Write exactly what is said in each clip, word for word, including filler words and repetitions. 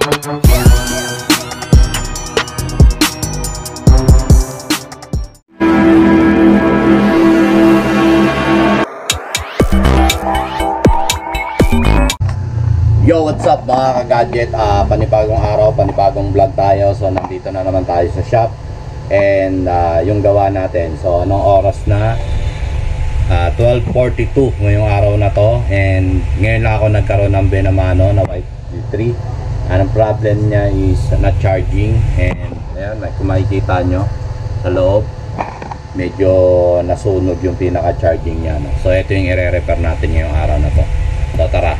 Yo, what's up mga ka-gadget? Uh, panibagong araw, panibagong vlog tayo. So nandito na naman tayo sa shop and uh, yung gawa natin. So anong oras na? uh, twelve forty-two ngayong araw na to. And ngayon na ako nagkaroon ng Benamano na white D three. Anong problem niya is not charging. And ayan, kung makikita nyo sa loob, medyo nasunog yung pinaka-charging niya, no? So ito yung i-repair natin ngayong araw na to. So tara.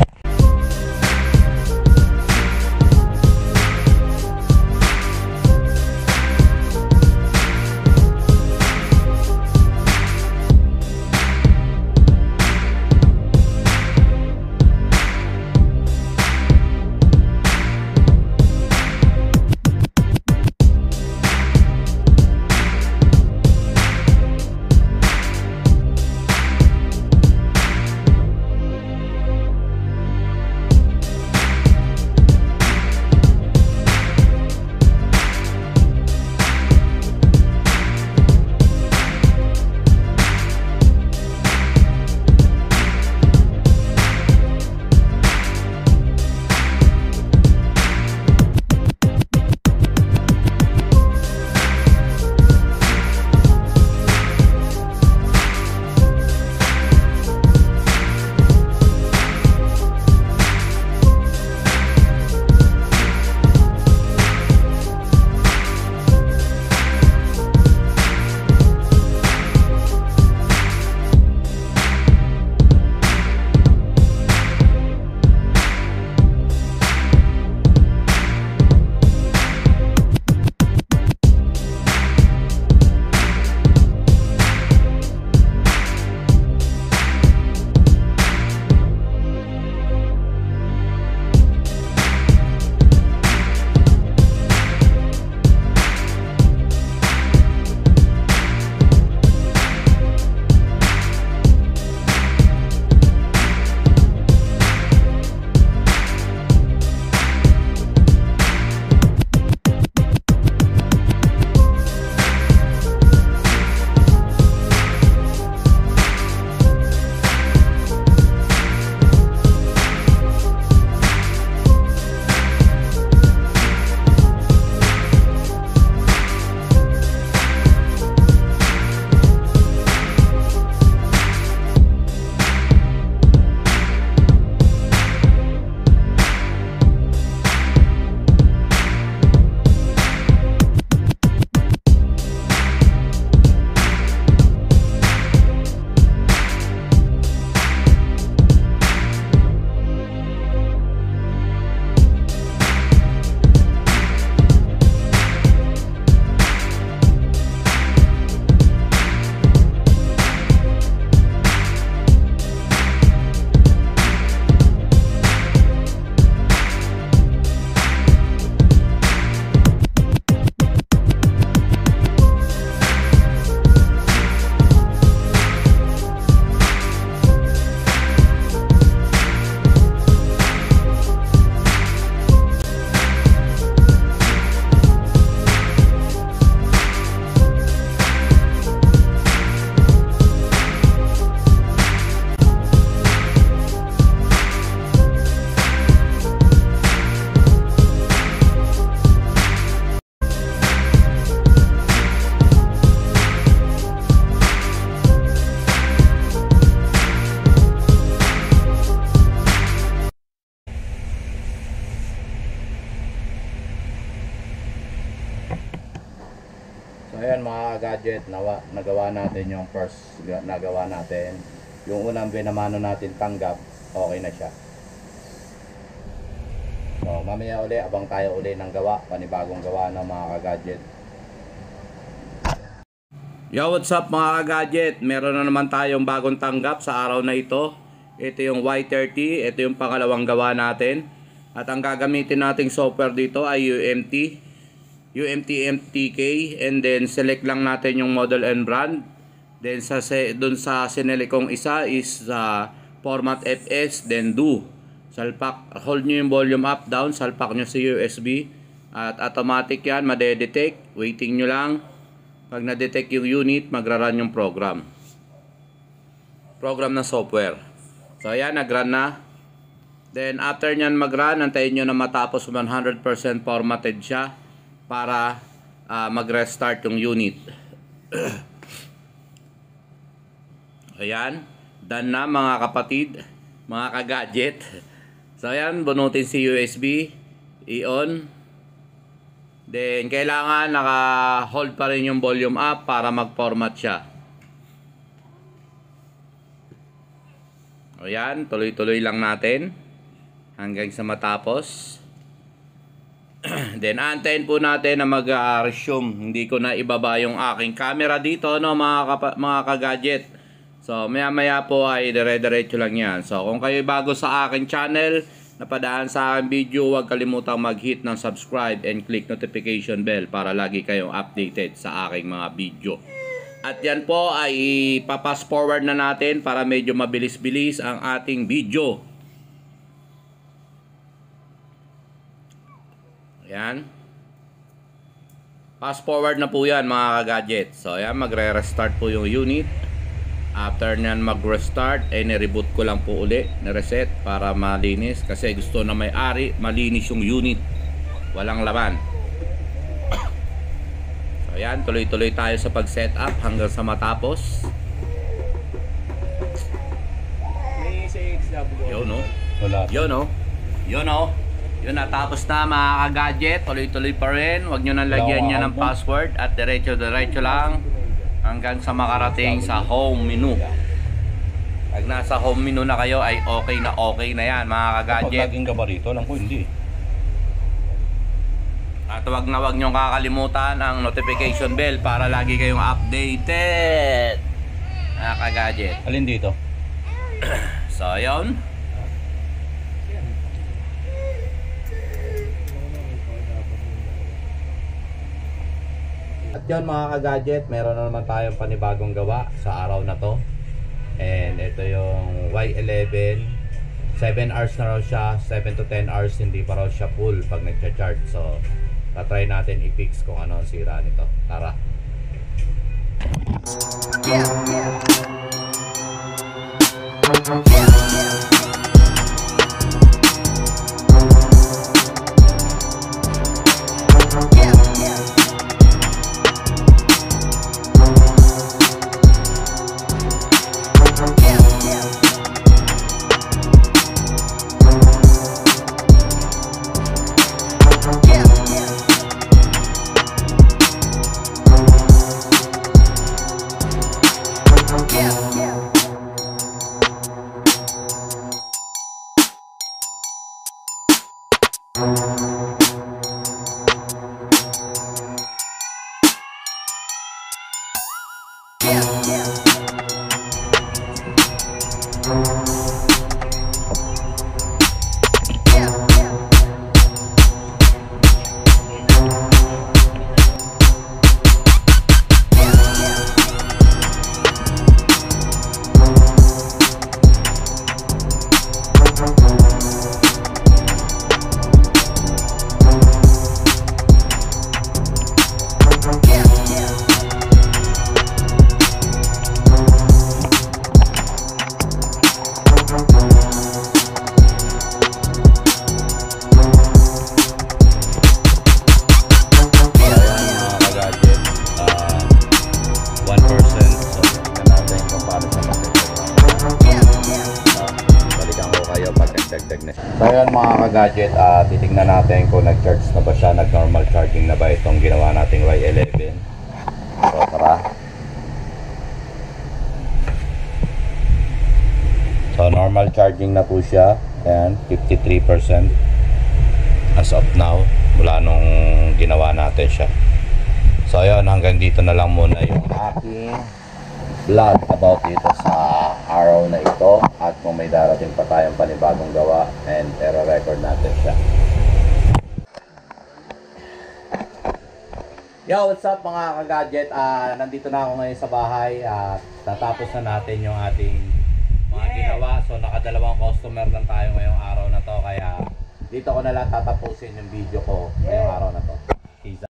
So ayan mga gadget, nawa, nagawa natin yung first nagawa natin. Yung unang Benamano natin tanggap, okay na siya. So mamaya uli, abang tayo uli ng gawa, panibagong gawa ng mga gadget. Yo, what's up mga gadget? Meron na naman tayong bagong tanggap sa araw na ito. Ito yung Y thirty, ito yung pangalawang gawa natin. At ang gagamitin nating software dito ay U M T U M T M T K, and then select lang natin yung model and brand. Then sa dun sa sinili kong isa is uh, format F S, then do. Salpak, hold nyo yung volume up, down, salpak nyo sa U S B. At automatic yan, madedetect. Waiting nyo lang. Pag na-detect yung unit, magra-run yung program. Program ng software. So ayan, nag-run na. Then after nyan mag-run, antayin nyo na matapos one hundred percent formatted siya para uh, mag-restart yung unit. Ayan, done na mga kapatid, mga ka-gadget. So ayan, bunutin si U S B, i-on. Then kailangan naka-hold pa rin yung volume up para mag-format siya. Ayan, tuloy-tuloy lang natin hanggang sa matapos. Then antayin po natin na mag-resume. Hindi ko na ibaba yung aking camera dito, no, mga, mga ka-gadget. So maya maya po ay dire-diretso lang yan. So kung kayo bago sa aking channel, napadaan sa aking video, huwag kalimutang mag-hit ng subscribe and click notification bell para lagi kayong updated sa aking mga video. At yan po ay papas forward na natin para medyo mabilis-bilis ang ating video. Ayan. Pass forward na po yan mga ka-gadget. So ayan, magre-restart po yung unit. After nyan mag-restart, eh nireboot ko lang po uli, nireset para malinis. Kasi gusto na may-ari, malinis yung unit. Walang laman. So ayan, tuloy-tuloy tayo sa pag-setup hanggang sa matapos. Yun no? Yun no? Yun no? Yun, natapos na mga ka-gadget. Tuloy-tuloy pa rin. Huwag nyo nang lagyan niya ng password at diretso-diretso lang hanggang sa makarating sa home menu. Pag nasa home menu na kayo ay okay na okay na yan mga ka-gadget. Pag laging gabarito lang ko, hindi. At huwag na huwag nyo kakalimutan ang notification bell para lagi kayong updated mga ka-gadget. Alin dito? So yun. At yun mga ka-gadget, meron na naman tayong panibagong gawa sa araw na to. And ito yung Y eleven. seven hours na raw siya, seven to ten hours hindi pa raw siya full pag nagcha-charge. So tatry natin i-fix kung ano ang sira nito. Tara. Yeah, yeah. Yeah, yeah. So yun mga ka-gadget, uh, titignan natin kung nag-charge na ba siya, nag-normal charging na ba itong ginawa nating Y eleven. So tara. So normal charging na po siya. Ayan, fifty-three percent as of now mula nung ginawa natin siya. So yun, hanggang dito na lang muna yung aking vlog about dito sa araw na ito, at kung may darating pa tayong panibagong gawa and i-record natin siya. Yo, what's up mga ka-gadget? Uh, nandito na ako ngayon sa bahay at uh, natapos na natin yung ating mga ginawa So nakadalawang customer lang tayo ngayong araw na to, kaya dito ko na lang tatapusin yung video ko.